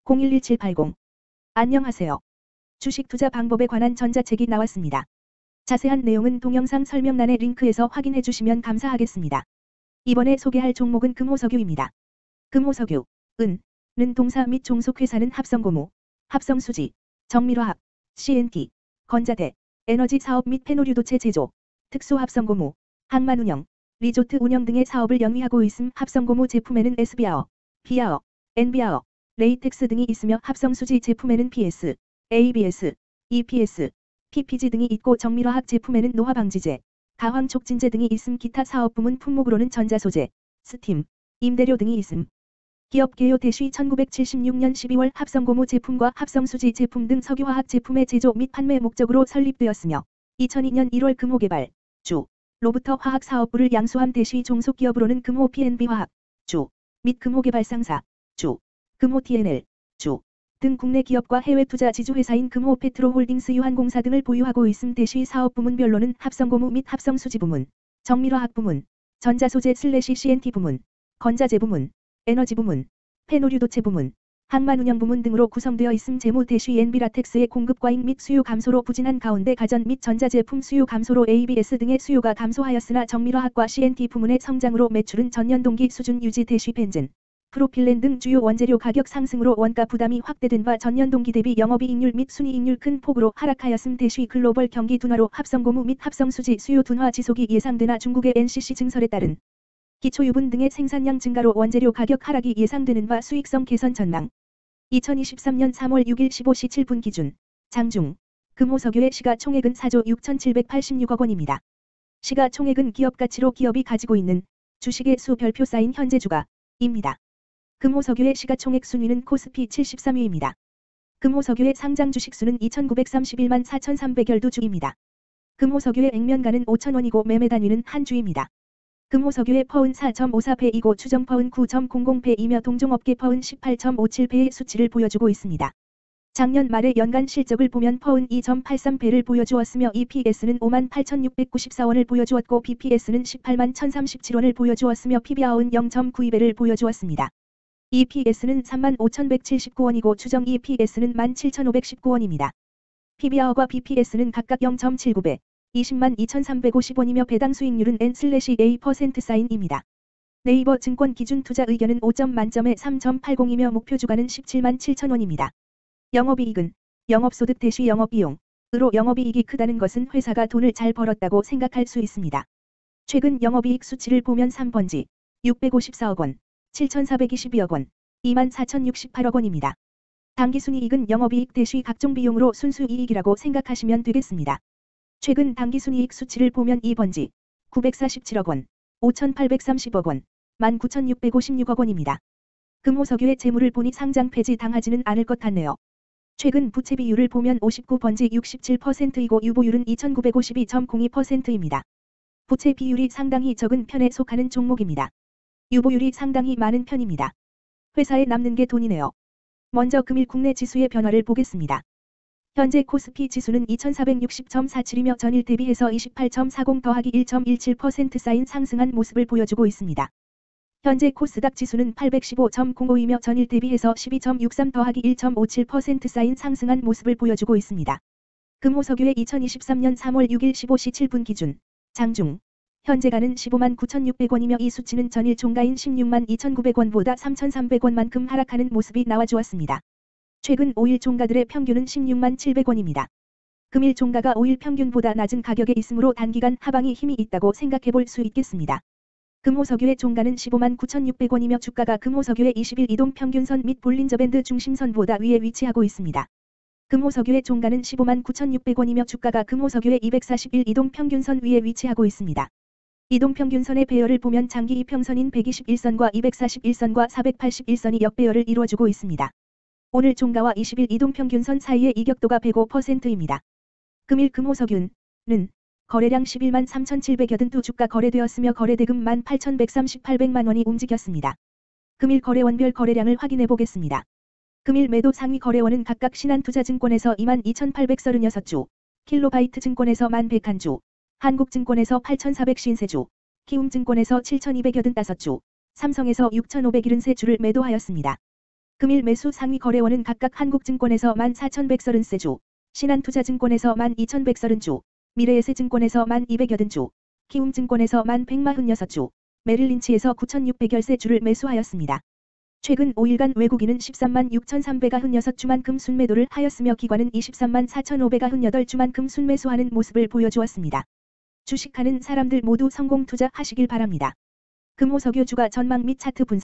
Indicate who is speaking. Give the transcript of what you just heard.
Speaker 1: 011780. 안녕하세요. 주식 투자 방법에 관한 전자책이 나왔습니다. 자세한 내용은 동영상 설명란의 링크에서 확인해 주시면 감사하겠습니다. 이번에 소개할 종목은 금호석유입니다. 금호석유, 는 동사 및 종속 회사는 합성고무, 합성수지, 정밀화학, CNT, 건자재, 에너지 사업 및 페노류도체 제조, 특수합성고무, 항만 운영, 리조트 운영 등의 사업을 영위하고 있음. 합성고무 제품에는 S비아어, 비아어, N비아어, 레이텍스 등이 있으며 합성수지 제품에는 PS, ABS, EPS, PPG 등이 있고 정밀화학 제품에는 노화방지제, 가황촉진제 등이 있음. 기타 사업부문 품목으로는 전자소재, 스팀, 임대료 등이 있음. 기업 개요 대시 1976년 12월 합성고무 제품과 합성수지 제품 등 석유화학 제품의 제조 및 판매 목적으로 설립되었으며 2002년 1월 금호개발, 로부터 화학사업부를 양수함. 대시 종속기업으로는 금호 PNB화학, 및 금호개발상사, 금호 TNL, 등 국내 기업과 해외 투자 지주회사인 금호 페트로홀딩스 유한공사 등을 보유하고 있음. 대시 사업부문별로는 합성고무 및 합성수지 부문, 정밀화학 부문, 전자소재 CNT 부문, 건자재 부문, 에너지 부문, 페노류도체 부문, 항만 운영 부문 등으로 구성되어 있음. 재무 대시 엔비라텍스의 공급 과잉 및 수요 감소로 부진한 가운데 가전 및 전자제품 수요 감소로 ABS 등의 수요가 감소하였으나 정밀화학과 CNT 부문의 성장으로 매출은 전년 동기 수준 유지. 대시 벤젠, 프로필렌 등 주요 원재료 가격 상승으로 원가 부담이 확대된 바 전년 동기 대비 영업이익률 및 순이익률 큰 폭으로 하락하였음. 대시 글로벌 경기 둔화로 합성고무 및 합성수지 수요 둔화 지속이 예상되나 중국의 NCC 증설에 따른 기초유분 등의 생산량 증가로 원재료 가격 하락이 예상되는 바 수익성 개선 전망. 2023년 3월 6일 15시 7분 기준 장중 금호석유의 시가총액은 4조 6,786억 원입니다. 시가총액은 기업가치로 기업이 가지고 있는 주식의 수 별표 쌓인 현재 주가입니다. 금호석유의 시가총액 순위는 코스피 73위입니다. 금호석유의 상장 주식수는 2,931만 4,300여주입니다. 금호석유의 액면가는 5,000원이고 매매 단위는 한 주입니다. 금호석유의 퍼은 4.54배이고 추정 퍼은 9.00배이며 동종업계 퍼은 18.57배의 수치를 보여주고 있습니다. 작년 말의 연간 실적을 보면 퍼은 2.83배를 보여주었으며 EPS는 58,694원을 보여주었고 BPS는 18만 1,037원을 보여주었으며 PBR은 0.92배를 보여주었습니다. EPS는 35,179원이고 추정 EPS는 17,519원입니다. PBR과 BPS는 각각 0.79배, 20만 2,350원이며 배당 수익률은 N/A%입니다. 네이버 증권 기준 투자 의견은 5점 만점에 3.80이며 목표 주가는 17만 7천원입니다. 영업이익은 영업소득 대시 영업비용으로 영업이익이 크다는 것은 회사가 돈을 잘 벌었다고 생각할 수 있습니다. 최근 영업이익 수치를 보면 3번지 654억 원, 7,422억 원, 24,068억 원입니다. 당기순이익은 영업이익 대시 각종 비용으로 순수이익이라고 생각하시면 되겠습니다. 최근 당기순이익 수치를 보면 2번지 947억 원, 5,830억 원, 19,656억 원입니다. 금호석유의 재물을 보니 상장 폐지 당하지는 않을 것 같네요. 최근 부채 비율을 보면 59번지 67%이고 유보율은 2,952.02%입니다. 부채 비율이 상당히 적은 편에 속하는 종목입니다. 유보율이 상당히 많은 편입니다. 회사에 남는 게 돈이네요. 먼저 금일 국내 지수의 변화를 보겠습니다. 현재 코스피 지수는 2460.47이며 전일 대비해서 28.40 더하기 1.17% 쌓인 상승한 모습을 보여주고 있습니다. 현재 코스닥 지수는 815.05이며 전일 대비해서 12.63 더하기 1.57% 쌓인 상승한 모습을 보여주고 있습니다. 금호석유의 2023년 3월 6일 15시 7분 기준 장중 현재가는 15만 9,600원이며 이 수치는 전일 종가인 16만 2,900원보다 3,300원만큼 하락하는 모습이 나와주었습니다. 최근 5일 종가들의 평균은 16만 700원입니다. 금일 종가가 5일 평균보다 낮은 가격에 있으므로 단기간 하방이 힘이 있다고 생각해 볼 수 있겠습니다. 금호석유의 종가는 15만 9,600원이며 주가가 금호석유의 20일 이동 평균선 및 볼린저밴드 중심선보다 위에 위치하고 있습니다. 금호석유의 종가는 15만 9,600원이며 주가가 금호석유의 241 이동 평균선 위에 위치하고 있습니다. 이동 평균선의 배열을 보면 장기 이평선인 121선과 241선과 481선이 역배열을 이루어주고 있습니다. 오늘 종가와 20일 이동평균선 사이의 이격도가 105%입니다. 금일 금호석유는 거래량 11만 3,782 주가 거래되었으며 거래대금 18,138만원이 움직였습니다. 금일 거래원별 거래량을 확인해 보겠습니다. 금일 매도 상위 거래원은 각각 신한투자증권에서 22,836주, 킬로바이트증권에서 11,101주, 한국증권에서 8,453주, 키움증권에서 7,285주, 삼성에서 6,573주를 매도하였습니다. 금일 매수 상위 거래원은 각각 한국증권에서 14,130주, 신한투자증권에서 12,130주, 미래에셋증권에서 1,280주, 키움증권에서 1,146주, 메릴린치에서 9,600열세주를 매수하였습니다. 최근 5일간 외국인은 13만 6,396주만큼 순매도를 하였으며 기관은 23만 4,598주만큼 순매수하는 모습을 보여주었습니다. 주식하는 사람들 모두 성공 투자하시길 바랍니다. 금호석유 주가 전망 및 차트 분석